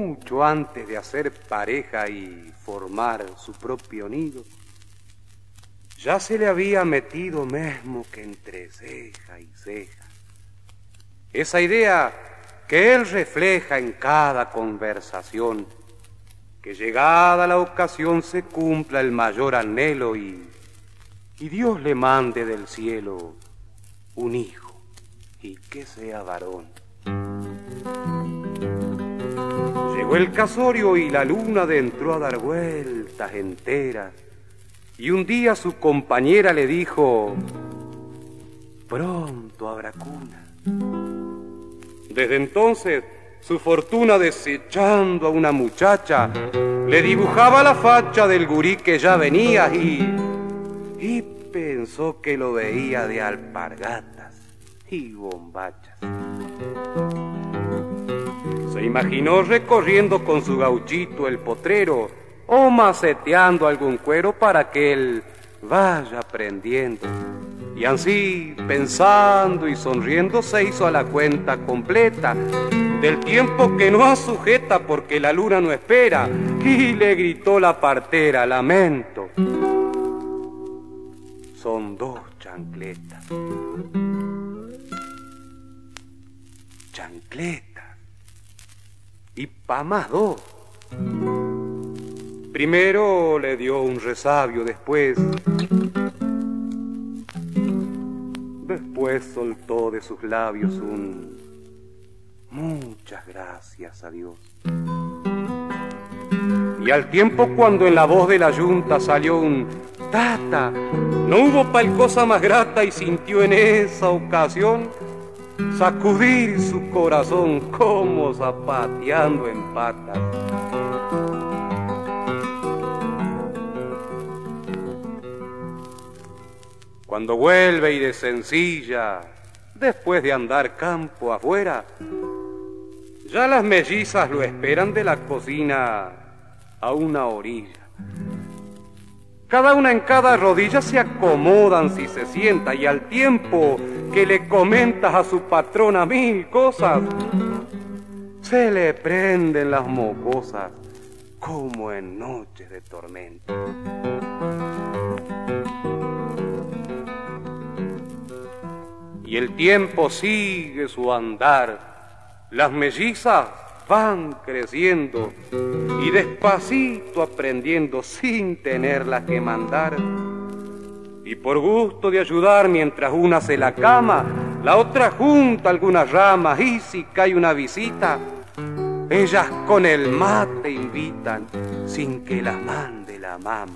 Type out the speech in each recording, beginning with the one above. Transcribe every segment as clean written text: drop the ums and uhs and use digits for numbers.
mucho antes de hacer pareja y formar su propio nido, ya se le había metido mesmo que entre ceja y ceja esa idea que él refleja en cada conversación, que llegada la ocasión se cumpla el mayor anhelo y Dios le mande del cielo un hijo y que sea varón. Llegó el casorio y la luna entró a dar vueltas enteras, y un día su compañera le dijo: pronto habrá cuna. Desde entonces su fortuna, desechando a una muchacha, le dibujaba la facha del gurí que ya venía y pensó que lo veía de alpargatas y bombachas. Se imaginó recorriendo con su gauchito el potrero o maceteando algún cuero para que él vaya aprendiendo. Y así, pensando y sonriendo, se hizo a la cuenta completa del tiempo que no asujeta porque la luna no espera, y le gritó la partera: lamento, son 2 chancletas. Chancletas. Y pa' más 2. Primero le dio un resabio, después soltó de sus labios un muchas gracias a Dios. Y al tiempo, cuando en la voz de la yunta salió un tata, no hubo tal cosa más grata, y sintió en esa ocasión sacudir su corazón como zapateando en patas. Cuando vuelve y de sencilla, después de andar campo afuera, ya las mellizas lo esperan de la cocina a una orilla. Cada una en cada rodilla se acomodan si se sienta, y al tiempo que le comentas a su patrona 1000 cosas, se le prenden las mocosas como en noches de tormenta. Y el tiempo sigue su andar, las mellizas van creciendo y despacito aprendiendo sin tenerlas que mandar. Y por gusto de ayudar, mientras una se la cama, la otra junta algunas ramas, y si cae una visita, ellas con el mate invitan sin que las mande la mama.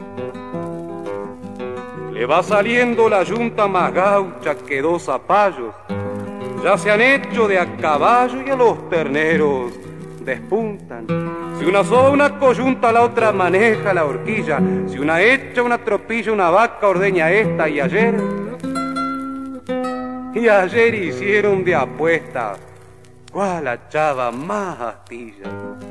Le va saliendo la yunta más gaucha que 2 zapallos, ya se han hecho de a caballo y a los terneros despuntan. Si una sola una coyunta, la otra maneja la horquilla. Si una echa una tropilla, una vaca ordeña esta. Y ayer hicieron de apuesta cuál achaba más astilla.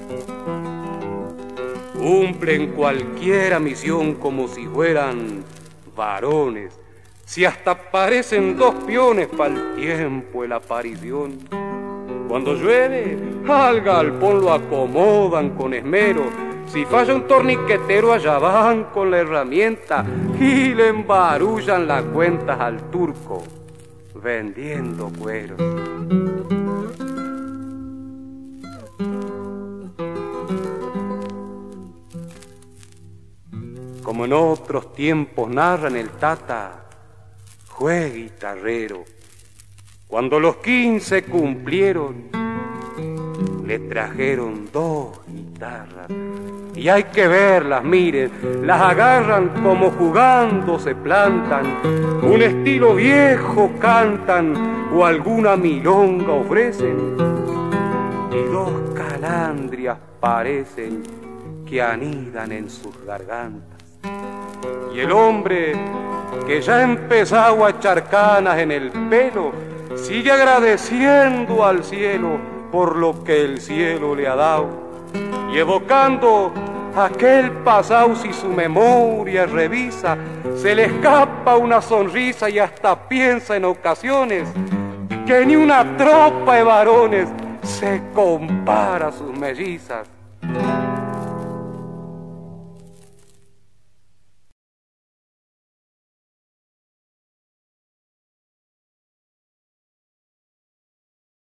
Cumplen cualquiera misión como si fueran varones, si hasta parecen 2 peones pa'l tiempo de la aparición. Cuando llueve, al galpón lo acomodan con esmero. Si falla un torniquetero, allá van con la herramienta y le embarullan las cuentas al turco vendiendo cueros. Como en otros tiempos narran el tata, fue guitarrero. Cuando los 15 cumplieron, le trajeron 2 guitarras. Y hay que verlas, miren, las agarran como jugando se plantan. Un estilo viejo cantan o alguna milonga ofrecen. Y 2 calandrias parecen que anidan en sus gargantas. Y el hombre, que ya empezaba a echar canas en el pelo, sigue agradeciendo al cielo por lo que el cielo le ha dado, y evocando aquel pasado. Si su memoria revisa, se le escapa una sonrisa, y hasta piensa en ocasiones que ni una tropa de varones se compara a sus mellizas.